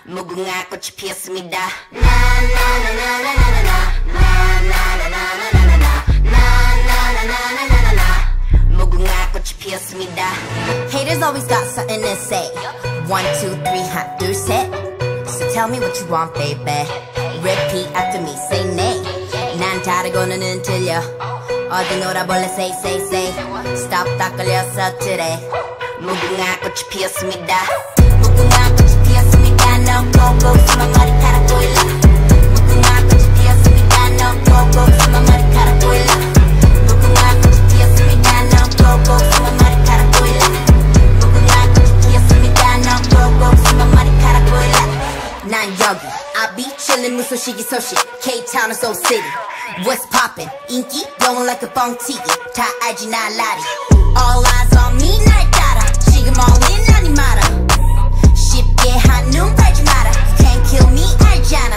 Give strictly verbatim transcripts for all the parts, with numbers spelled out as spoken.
무궁화 꽃이 피었습니다. 무궁화 꽃이 피었습니다. Haters always got something to say. One, two, three, hot, 둘, 셋. So tell me what you want, baby. Repeat after me, say nay. 난 다르고는 틀려. 어디 놀아볼래, say, say, say. Stop, 딱 걸려서 그래. 무궁화 꽃이 피었습니다. 무궁화 꽃이 피었습니다. No go go, 숨어 머리카락 보일라. 무궁화 꽃이 피었습니다. No go go, 숨어 머리카락 보일라. 무궁화 꽃이 피었습니다. No go go, 숨어 머리카락 보일라. 무궁화 꽃이 피었습니다. No go go, 숨어 머리카락 보일라. 난 여기 I be chillin' 무소식이 소식 K-Town Soul City. What's poppin'? 인기 blowin' like a 뻥튀기. 다 알지 나 라리. All eyes on me 날 따라. 지금 all in 아니 마라. 쉽게 한눈 팔지 마라. You can't kill me 알잖아.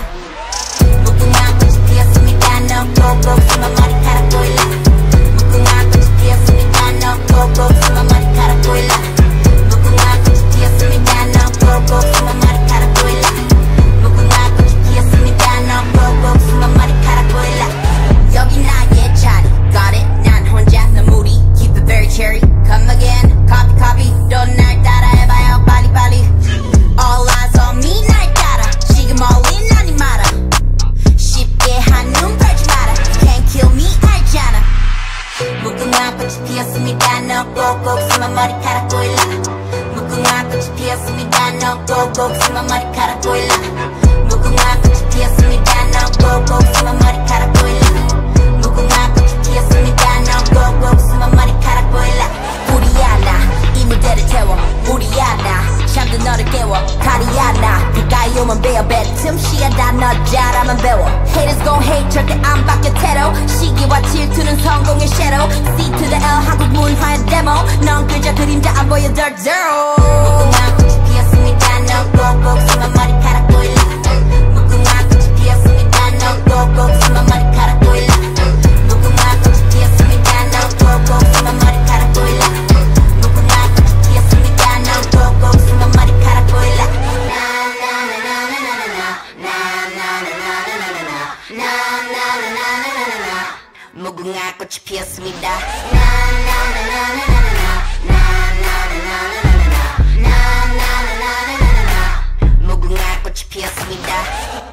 무궁화 꽃이 피었습니다. No go go 숨어 머리카락 보일라. 무궁화 꽃이 피었습니다. No go go 숨어 머리카락 보일라. 무궁화 꽃이 피었습니다. No go go 숨어 머리카락 보일라. 무궁화 꽃이 피었습니다. No go go 숨어 머리카락 보일라. 여기 나의 자리 got it. 난 혼자 너 무리 keep it very cherry. Come again copy copy 넌 날 따라해봐요 빨리 빨리. All eyes on me 날 따라. 지금 all in 아니 마라. 쉽게 한눈 팔지 마라. You can't kill me 알잖아. 무궁화 꽃이 피었습니다. No go go 숨어 머리카락 보일라. 무궁화 꽃이 피었습니다. No go go 숨어 머리카락 보일라. 무궁화 꽃이 피었습니다. No go go 숨어 머리카락 보일라. 무궁화 꽃이 피었습니다. No go go 숨어 머리카락 보일라. 우리야 나 이 무대를 태워. 우리야 나 잠든 너를 깨워. 가리야 나 가까이 오면 배워. 뱉음 시야다 너 잘하면 배워. Haters gon' hate 절대 안 바뀌어 태도. 시기와 질투는 성공의 shadow. C to the L 한국 문화의 데모. 넌 그저 그림자 안 보여 dirt zero. 무궁화 꽃이 피었습니다. No go go 숨어 머리카락 보일라. 무궁화 꽃이 피었습니다. No go go 숨어 머리카락 보일라. 무궁화 꽃이 피었습니다. No go go 숨어 머리카락 보일라. 무궁화 꽃이 피었습니다. No go go 숨어 머리카락 보일라. 무궁화 꽃이 피었습니다. 무궁화 꽃이 피었습니다.